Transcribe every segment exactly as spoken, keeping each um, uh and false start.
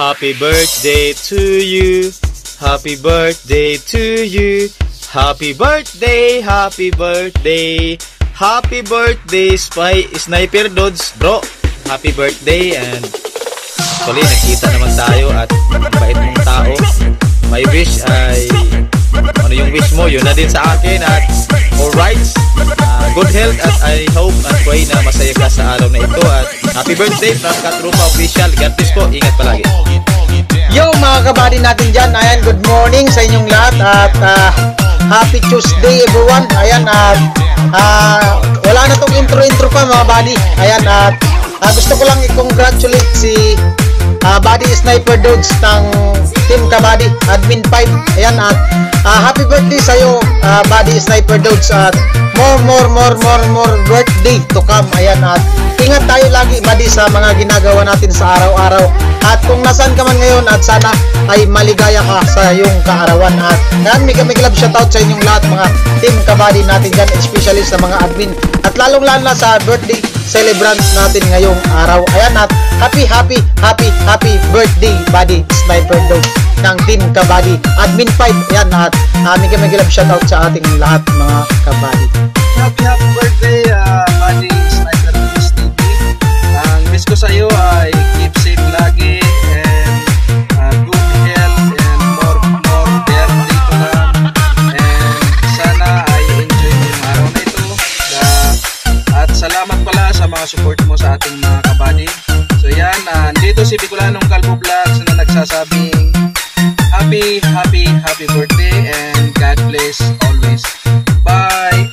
Happy birthday to you. Happy birthday to you. Happy birthday, happy birthday. Happy birthday, Spy Sniper Dudes, bro. Happy birthday. And actually, nakita naman tayo at bait mong tao. My wish ay ano yung wish mo, yun na din sa akin. At alright, uh, good health at I hope and pray na masaya ka sa araw na ito. At happy birthday from Katrupa Official. God bless po, ingat palagi. Yo mga kabady natin dyan, ayan, good morning sa inyong lahat. At uh, happy Tuesday everyone. Ayan, at uh, wala na tong intro-intro pa mga buddy. Ayan, at uh, gusto ko lang i-congratulate si uh, Buddy Sniper Dudes ng Team Kabady, Admin five. Ayan, at uh, happy birthday sa'yo, uh, Buddy Sniper Dudes. At more, more, more, more, more birthday to come. Ayan, at ingat tayo lagi buddy sa mga ginagawa natin sa araw-araw. At kung nasan ka man ngayon, at sana ay maligaya ka sa iyong kaarawan. At yan, mega mega love shoutout sa inyong lahat mga Team Kabady natin dyan, especially sa mga admin. At lalong lalo na sa birthday celebrant natin ngayong araw. Ayan, at happy, happy, happy, happy birthday Buddy Sniper Dudes ng Team Kabady, Admin five. Ayan, at uh, mega mega love shoutout sa ating lahat mga Kabady. Happy, happy birthday uh, Buddy Sniper Dudes T V. Ang wish ko sa iyo ay keep safe lagi and uh, good health and more more birthday to come, and sana ay enjoy mo yung araw na ito. Uh, at salamat pala sa mga support mo sa ating mga kabady. So yan, uh, dito si Bicolanong Calvo Vlogs na nagsasabing happy happy happy birthday and God bless always. Bye.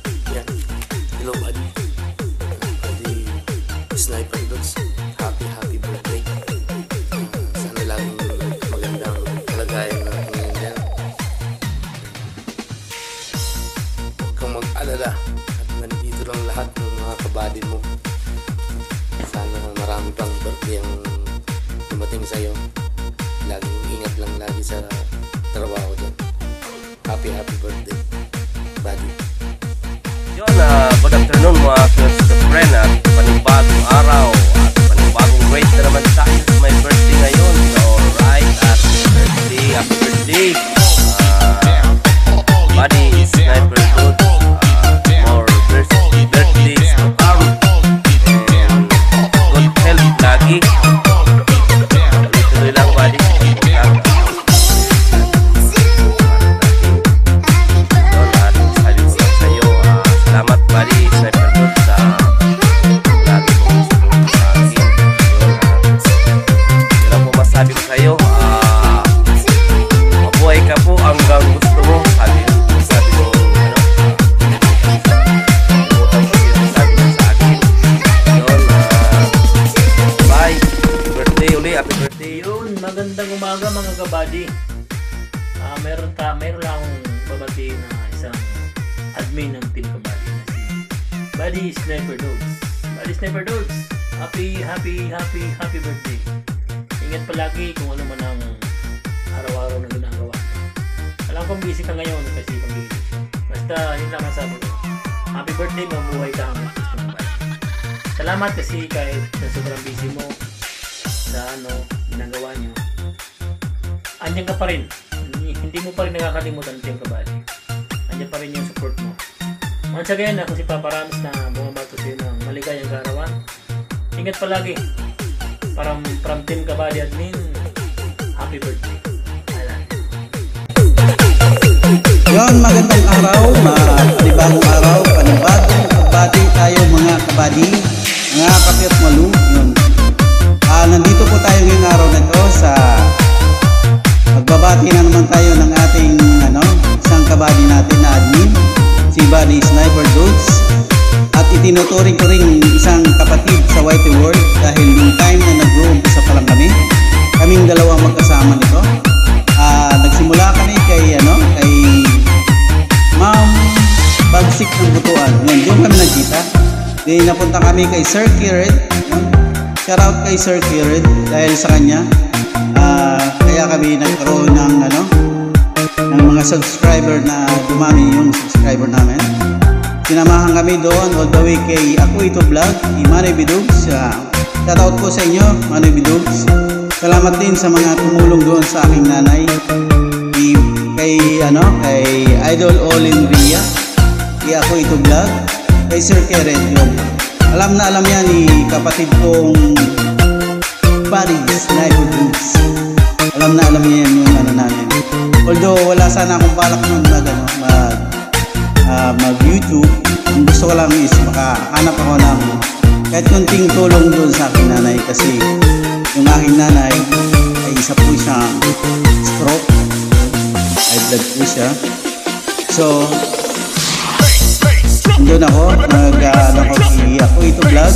Hello buddy, Buddy Sniper Dudes, happy happy birthday. Uh, sana lang magandang kalagayan ng ngayon dyan. Huwag kang mag-alala at nandito lang lahat ng mga kabady mo. Sana marami pang birthday ang dumating sa'yo. Laging ingat lang lagi sa trabaho dyan. Happy happy birthday buddy. Yun, uh, good afternoon mga friend at panibagong araw at panibagong great na naman tayo sa my birthday ngayon. So, alright, at birthday, happy birthday uh, Buddy Sniper Dudes, uh, more birthdays to come and good health lagi. Tuloy-tuloy lang buddy. Salamat Buddy Sniper Dudes sa lagi mong support sa akin. Yun ang po masabi ko sa iyo, uh, mabuhay ka po hanggang gusto mo. Sabi, sabi mo, ano, utang ko siya sabi niya sa akin. Yun, uh, bye. Happy birthday uli, happy birthday. Yun, magandang umaga mga kabady. Uh, meron ka, meron lang akong babati na isang admin ng Team Kabady na si Buddy Sniper Dudes. Buddy Sniper Dudes, happy, happy, happy, happy birthday. Ingat palagi kung ano man ang araw-araw na ginagawa. Alam kong busy ka ngayon kasi pang busy. Basta yun lang ang sabi ko. Happy birthday, mabuhay ka hanggang gusto mo ba. Salamat kasi kahit na sobrang busy mo sa ano, ginagawa nyo, andyan ka pa rin. Hindi mo pa rin nakakalimutan ng Team Kabady. Andyan pa rin yung support mo. Once again, ako si Papa Rams na bumabato sa iyo ng maligayang kaarawan. Ingat palagi. From, from Team Kabady Admin, happy birthday. Ayan. Yon, magandang araw, panibagong araw, panibagong kabady tayo mga kabady, mga kapit malu. Yun. Ah, nandito po tayo ngayong araw na ito sa magbabati na naman tayo ng ating ano, isang kabady natin na admin, si Buddy Sniper Dudes. At itinuturing ko rin isang kapatid sa Whitey World dahil yung time na nag-uumpisa pa lang kami, kaming dalawa magkasama nito. Ah, nagsimula kami kay ano, kay Ma'am Bagsik ng Butuan. Yun, doon kami nagkita. Then napunta kami kay Sir Kired. Shout out kay Sir Kired dahil sa kanya. Uh, kaya kami nagkaroon ng ano, ng mga subscriber na dumami yung subscriber namin. Sinamahan kami doon all the way kay Ako Ito Vlog, ni Manoy Bidugs. Uh, shout out po sa inyo, Manoy Bidugs. salamat din sa mga tumulong doon sa aking nanay. Kay, kay ano, kay Idol Olin Ria, kay Ako Ito Vlog, kay Sir Keret yun. Alam na alam yan ni kapatid kong Buddy Sniper Dudes. Alam na alam niya yan yung ano namin. Although wala sana akong balak nun mag, ano, mag, uh, mag YouTube. Ang gusto ko lang is makahanap ako ng kahit kunting tulong doon sa aking nanay, kasi yung aking nanay ay isa po siyang stroke, high blood po siya. So doon ako nag ano ko kay Ako Ito Vlog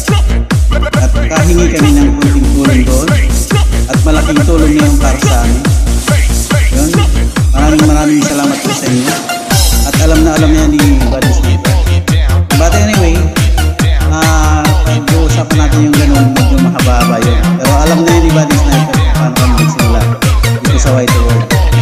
at kahingi kami ng kunting tulong doon, at malaking tulong niya para sa amin. Yun, maraming maraming salamat po sa inyo, at alam na alam niya ni Buddy Sniper. But anyway, ah, uh, pag-uusapan natin yung ganun, medyo mahaba-haba yun. Pero alam na yun ni Buddy Sniper paano kami magsimula dito sa White World.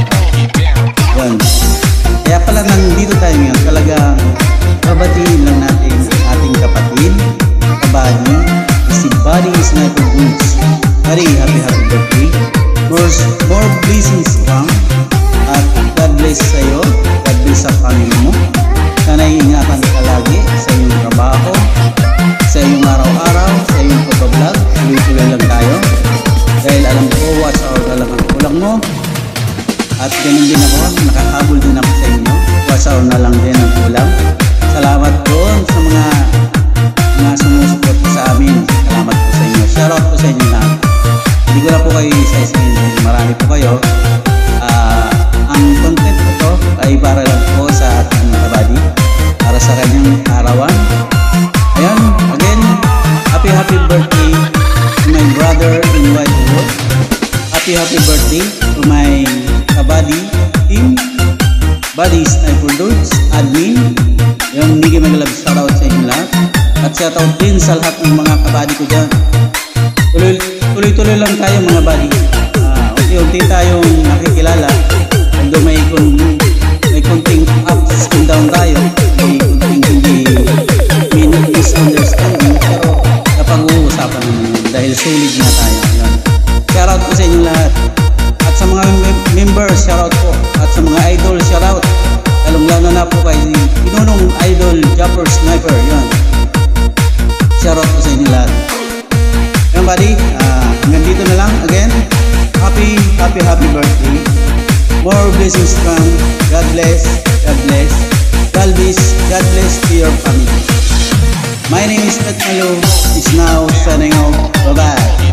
Yun. Kaya pala nandito tayo ngayon, talagang babatiin lang natin ating kapatid, kabady, si Buddy Sniper Dudes. Very happy happy birthday. More, more blessings from, at God bless sa iyo, God bless sa family mo. Sana iingatan ka lagi sa iyong trabaho, sa iyong araw-araw, sa iyong pag-vlog. Tuloy-tuloy lang tayo, dahil alam ko watch hour na lang ang kulang mo, at ganun din ako, nakahabol din ako sa inyo. Watch hour na lang din ang kulang. Salamat doon sa mga mga sumusupport sa amin. Salamat po sa inyo. Shoutout po sa inyo lahat. Hindi ko na po kayo isa-isahin. Marami po kayo. Uh, ang content ko to ay para lang po sa ating kabady, para sa kanyang arawan. Ayan, again, happy happy birthday to my brother in White World. Happy happy birthday to my kabady team, Buddy Sniper Dudes, admin. Yung Miggy Magalab, shoutout sa inyo lahat. At shoutout din sa lahat ng mga kabady ko dyan. Tuloy-tuloy lang tayo mga buddy. Uh, unti-unti tayong nakikilala. Although may, kun, may kunting ups and down tayo, may kunting hindi may misunderstanding, pero napag-uusapan naman yun dahil solid na tayo. Yan. Shoutout po sa inyo lahat. At sa mga members, shoutout po. At sa mga idol, shoutout. Lalong-lalo na po kay Pinunong Idol Japper Sniper. Yan. Shoutout po sa inyo lahat. Yan buddy, uh, hanggang dito na lang. Again, happy, happy, happy birthday. More blessings from God bless, God bless, God bless, God bless to your family. My name is Pet Malo, is now signing off. Bye-bye.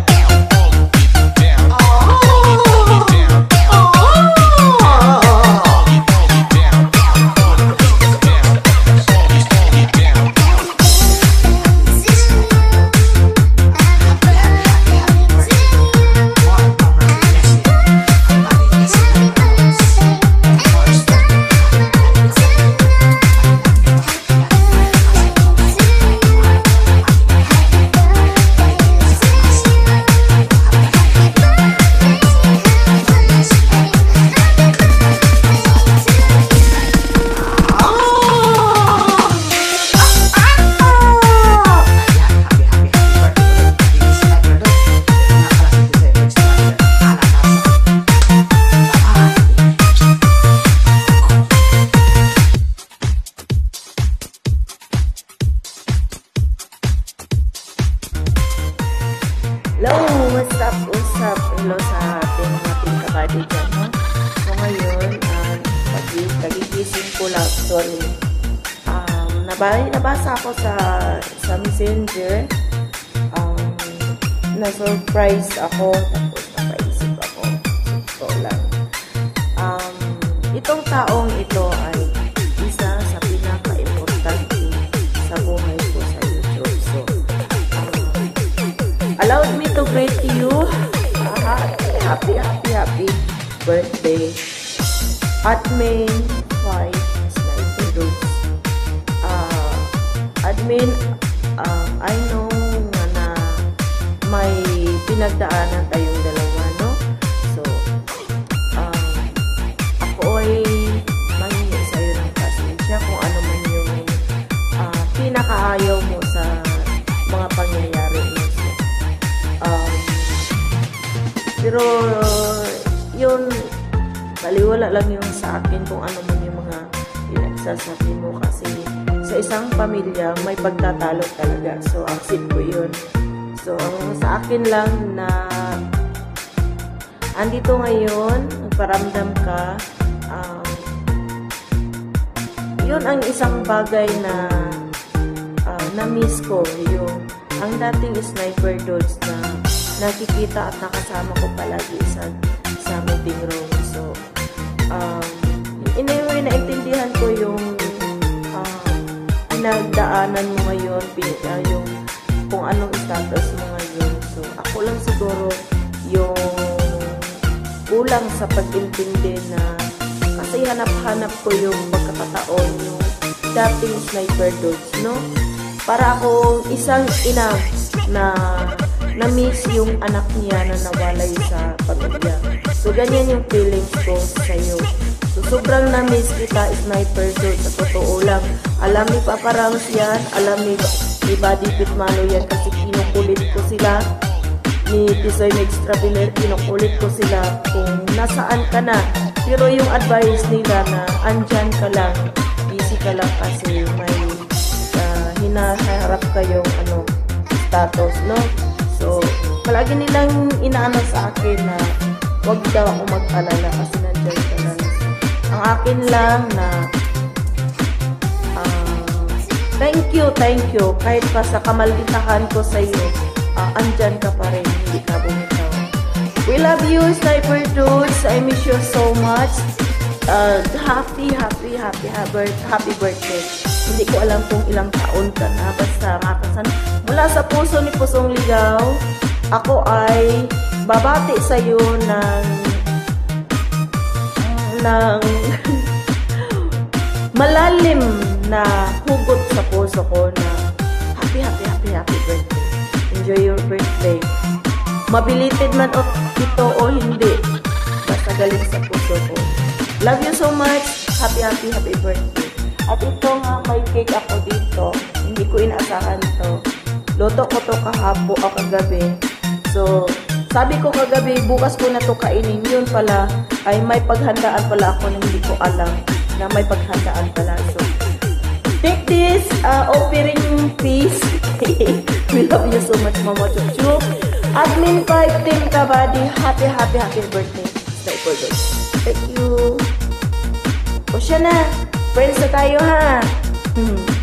Hello, what's up, what's up? Hello sa ating ating kabady dyan, no? So ngayon, um, nagigising ko lang, sorry. Um, nabali, nabasa ako sa, sa messenger. Um, na-surprise ako, tapos napaisip ako. So lang. Um, itong taong ito ay isa sa pinaka-importante sa buhay ko sa YouTube. So, allowed me to greet you. Happy, happy, happy birthday. Admin White Sniper Dudes. Uh, admin, uh, I know nga na may pinagdaanan tayong dalawa, no? So, um, ako ay mangingi sa'yo ng pasensya kung ano man yung uh, pinakaayaw mo sa mga pangyayari mo. Um, Pero, yun, baliwala lang yung sa akin kung ano man yung mga pinagsasabi mo kasi sa isang pamilya may pagtatalo talaga. So, accept ko yun. So, ang sa akin lang na andito ngayon, nagparamdam ka, um, yun ang isang bagay na uh, na-miss ko. Yung ang dating Sniper Dolls na nakikita at nakasama ko palagi sa, sa meeting room. So, um, in a way, naintindihan ko yung uh, pinagdaanan mo ngayon, uh, yung kung anong status mo ngayon. So, ako lang siguro yung kulang sa pag-intindi na kasi hanap-hanap ko yung pagkakataon yung dating Sniper Dolls, no? Para ako isang ina na na-miss yung anak niya na nawalay sa pamilya. So, ganyan yung feelings ko sa'yo. So, sobrang na-miss kita, Sniper Dolls. Sa totoo lang. Alam ni Papa Rams yan. Alam ni, ni Buddy Pitmano yan kasi kinukulit ko sila. Ni Tisoy Extraveler, kinukulit ko sila kung nasaan ka na. Pero yung advice nila na andyan ka lang, busy ka lang kasi may uh, hinaharap kayong ano, status, no? So, palagi nilang inaano sa akin na wag daw ako mag-alala kasi nandyan ka lang. Ang akin lang na uh, thank you, thank you. Kahit pa sa kamalditahan ko sa iyo, uh, andyan ka pa rin, hindi ka bumitaw. We love you, Sniper Dolls. I miss you so much. Uh, happy, happy, happy, happy, happy birthday. Hindi ko alam kung ilang taon ka na. Basta makasan. Mula sa puso ni Pusong Ligaw, ako ay babati sa iyo ng ng malalim na hugot sa puso ko na happy, happy, happy, happy birthday. Enjoy your birthday. Mabilited man o ito o hindi, basta galing sa puso ko. Love you so much. Happy, happy, happy birthday. At ito nga, may cake ako dito. Hindi ko inaasahan to. Loto ko to kahapo o kagabi. So, sabi ko kagabi, bukas ko na to kainin. Yun pala, ay may paghandaan pala ako na hindi ko alam na may paghandaan pala. So, take this uh, offering piece. We love you so much, Mama Chuchu. Admin five Team Kabady, happy, happy, happy birthday. Sniper Dolls. Thank you. O siya na. Friends na tayo, ha? Hmm.